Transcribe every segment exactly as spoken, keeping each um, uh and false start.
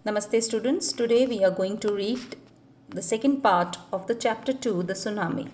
Namaste students. Today we are going to read the second part of the chapter two, the tsunami.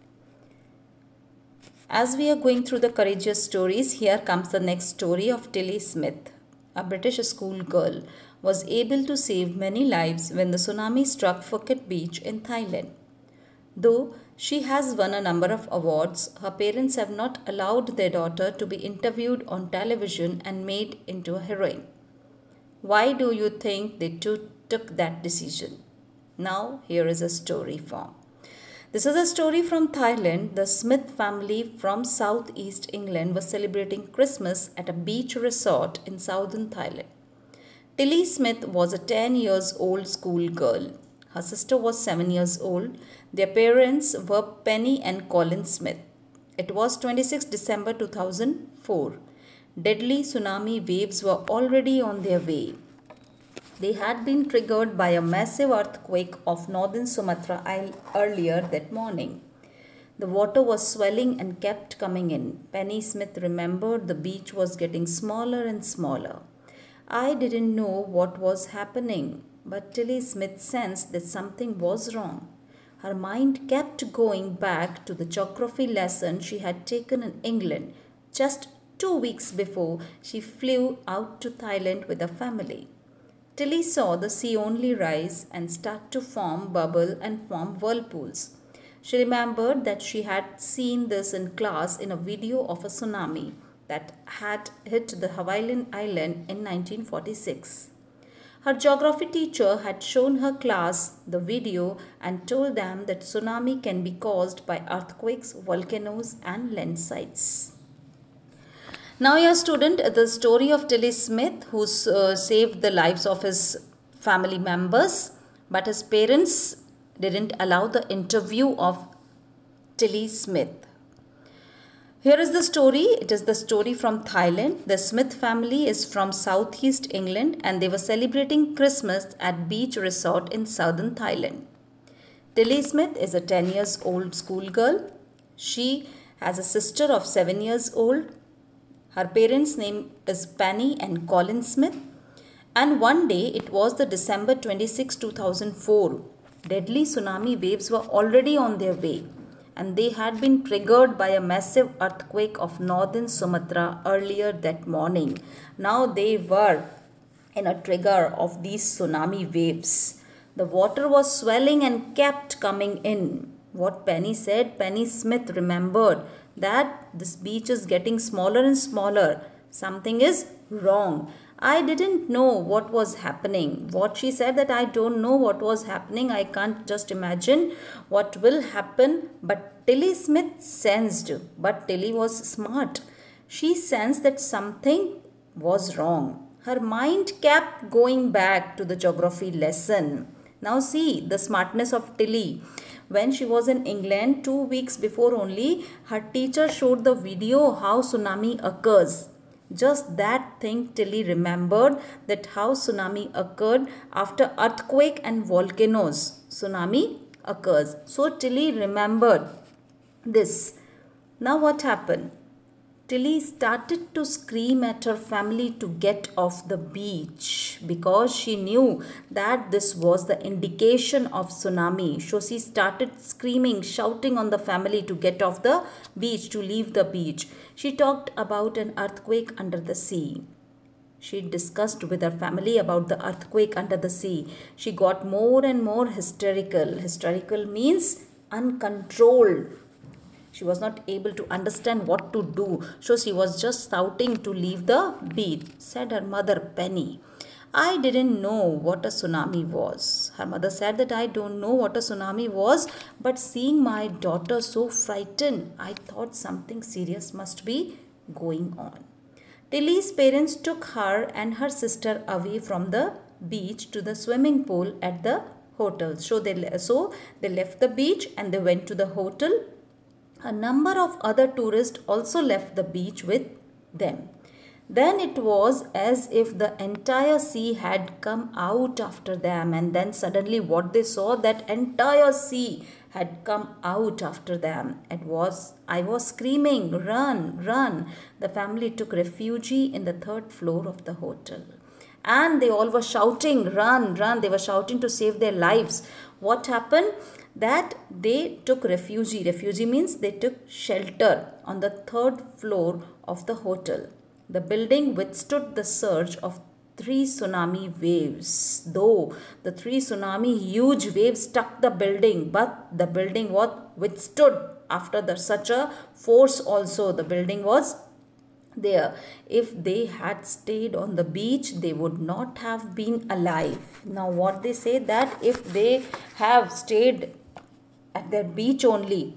As we are going through the courageous stories, here comes the next story of Tilly Smith. A British schoolgirl was able to save many lives when the tsunami struck Phuket Beach in Thailand. Though she has won a number of awards, her parents have not allowed their daughter to be interviewed on television and made into a heroine. Why do you think they too took that decision? Now, here is a story form. This is a story from Thailand. The Smith family from southeast England was celebrating Christmas at a beach resort in southern Thailand. Tilly Smith was a ten years old schoolgirl. Her sister was seven years old. Their parents were Penny and Colin Smith. It was twenty-sixth December two thousand four. Deadly tsunami waves were already on their way. They had been triggered by a massive earthquake off northern Sumatra earlier that morning. The water was swelling and kept coming in. Penny Smith remembered the beach was getting smaller and smaller. I didn't know what was happening, but Tilly Smith sensed that something was wrong. Her mind kept going back to the geography lesson she had taken in England just two weeks before she flew out to Thailand with her family. Tilly saw the sea only rise and start to form bubble and form whirlpools. She remembered that she had seen this in class in a video of a tsunami that had hit the Hawaiian island in nineteen forty-six. Her geography teacher had shown her class the video and told them that tsunami can be caused by earthquakes, volcanoes and landslides. Now, your student, the story of Tilly Smith, who uh, saved the lives of his family members, but his parents didn't allow the interview of Tilly Smith. Here is the story. It is the story from Thailand. The Smith family is from southeast England and they were celebrating Christmas at beach resort in southern Thailand. Tilly Smith is a ten years old schoolgirl. She has a sister of seven years old. Her parents' name is Penny and Colin Smith. And one day, it was the December twenty-sixth, two thousand four. Deadly tsunami waves were already on their way. And they had been triggered by a massive earthquake of northern Sumatra earlier that morning. Now they were in a trigger of these tsunami waves. The water was swelling and kept coming in. What Penny said, Penny Smith remembered that this beach is getting smaller and smaller. Something is wrong. I didn't know what was happening. What she said that I don't know what was happening. I can't just imagine what will happen. But Tilly Smith sensed, but Tilly was smart. She sensed that something was wrong. Her mind kept going back to the geography lesson. Now see the smartness of Tilly. When she was in England, two weeks before only, her teacher showed the video how tsunami occurs. Just that thing Tilly remembered, that how tsunami occurred after earthquake and volcanoes. Tsunami occurs. So Tilly remembered this. Now what happened? Tilly started to scream at her family to get off the beach because she knew that this was the indication of tsunami. So she started screaming, shouting on the family to get off the beach, to leave the beach. She talked about an earthquake under the sea. She discussed with her family about the earthquake under the sea. She got more and more hysterical. Hysterical means uncontrolled. She was not able to understand what to do. So she was just shouting to leave the beach, said her mother Penny. I didn't know what a tsunami was. Her mother said that I don't know what a tsunami was, but seeing my daughter so frightened, I thought something serious must be going on. Tilly's parents took her and her sister away from the beach to the swimming pool at the hotel. So they, so they left the beach and they went to the hotel. A number of other tourists also left the beach with them. Then it was as if the entire sea had come out after them, and then suddenly what they saw, that entire sea had come out after them. It was, I was screaming, run, run. The family took refuge in the third floor of the hotel. and they all were shouting, run, run. They were shouting to save their lives. What happened? That they took refugee. Refugee means they took shelter on the third floor of the hotel. The building withstood the surge of three tsunami waves. Though the three tsunami huge waves struck the building, but the building was withstood after the, such a force also. The building was there. If they had stayed on the beach, they would not have been alive. Now what they say, that if they have stayed at that beach only,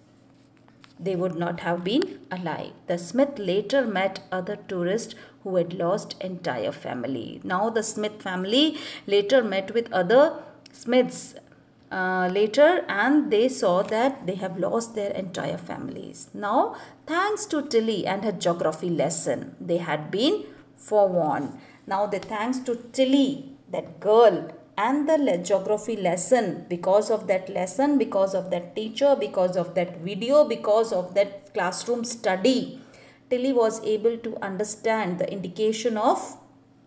they would not have been alive. The Smith later met other tourists who had lost entire family. Now the Smith family later met with other Smiths uh, later, and they saw that they have lost their entire families. Now, thanks to Tilly and her geography lesson, they had been forewarned. Now, the thanks to Tilly, that girl, and the geography lesson, because of that lesson, because of that teacher, because of that video, because of that classroom study, Tilly was able to understand the indication of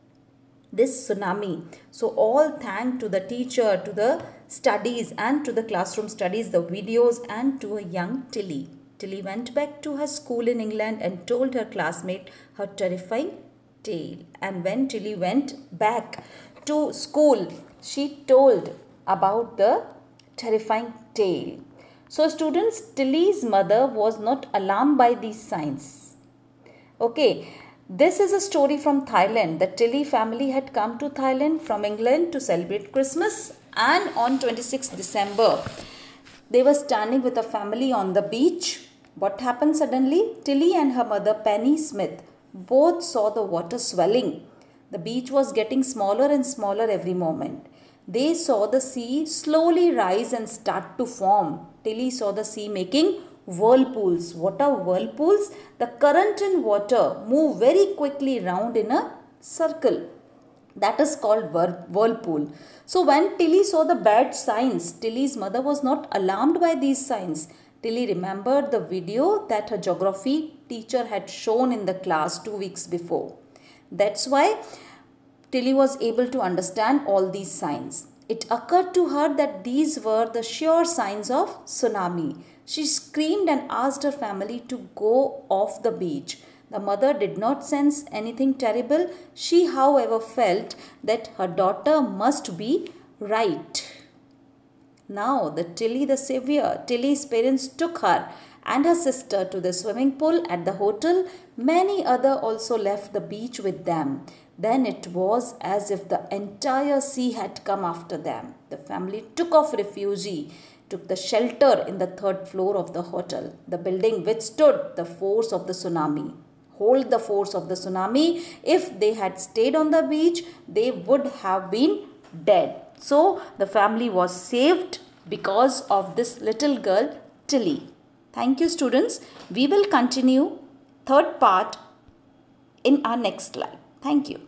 this tsunami. So all thanks to the teacher, to the studies and to the classroom studies, the videos, and to a young Tilly. Tilly went back to her school in England and told her classmate her terrifying tale. And when Tilly went back to school, she told about the terrifying tale. So students, Tilly's mother was not alarmed by these signs. Okay, this is a story from Thailand. The Tilly family had come to Thailand from England to celebrate Christmas, and on twenty-sixth December, they were standing with a family on the beach. What happened suddenly? Tilly and her mother Penny Smith both saw the water swelling. The beach was getting smaller and smaller every moment. They saw the sea slowly rise and start to form. Tilly saw the sea making whirlpools. What are whirlpools? The current in water move very quickly round in a circle. That is called whirlpool. So when Tilly saw the bad signs, Tilly's mother was not alarmed by these signs. Tilly remembered the video that her geography teacher had shown in the class two weeks before. That's why Tilly was able to understand all these signs. It occurred to her that these were the sure signs of tsunami. She screamed and asked her family to go off the beach. The mother did not sense anything terrible. She, however, felt that her daughter must be right. Now, the Tilly the Savior, Tilly's parents took her and her sister to the swimming pool at the hotel. Many other also left the beach with them. Then it was as if the entire sea had come after them. The family took off refugee, took the shelter in the third floor of the hotel. The building withstood the force of the tsunami. Hold the force of the tsunami. If they had stayed on the beach, they would have been dead. So the family was saved because of this little girl, Tilly. Thank you, students. We will continue third part in our next slide. Thank you.